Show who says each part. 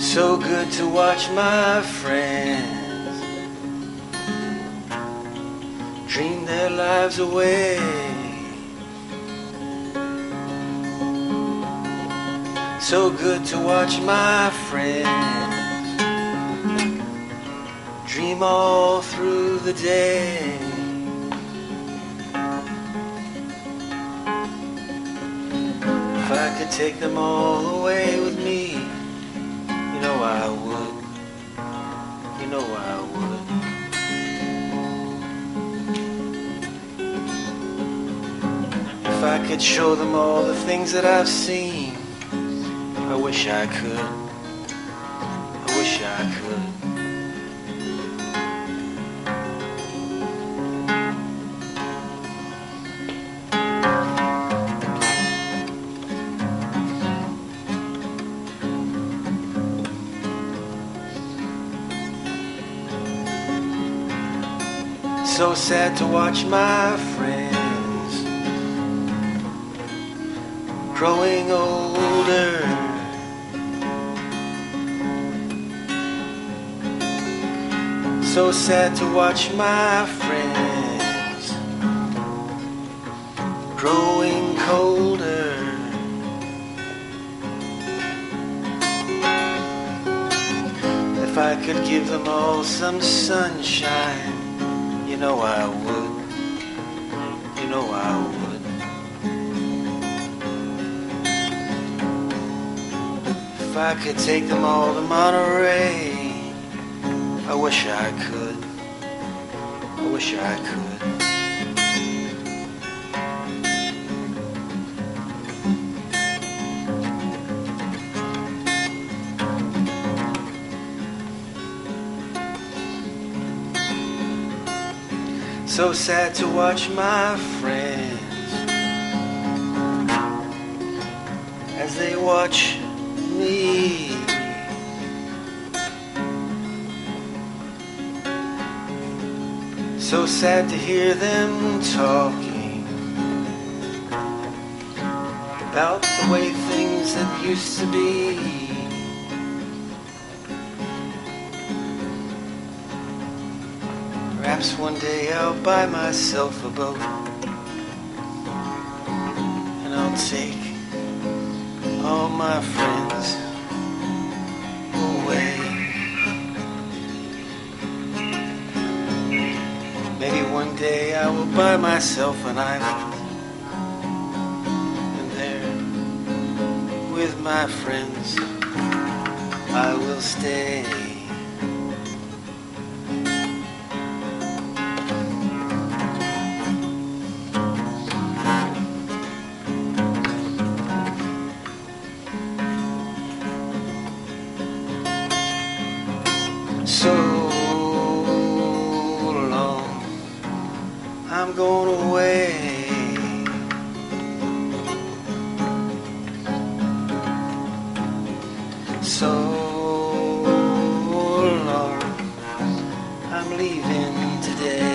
Speaker 1: So good to watch my friends dream their lives away. So good to watch my friends dream all through the day. If I could take them all away with me, you know I would. You know I would. If I could show them all the things that I've seen, I wish I could. I wish I could. So sad to watch my friends growing older. So sad to watch my friends growing colder. If I could give them all some sunshine, you know I would. You know I would. If I could take them all to Monterey, I wish I could. I wish I could. So sad to watch my friends as they watch me. So sad to hear them talking about the way things that used to be. Perhaps one day I'll buy myself a boat and I'll take all my friends away. Maybe one day I will buy myself an island, and there with my friends I will stay. So long, I'm going away. So long, I'm leaving today.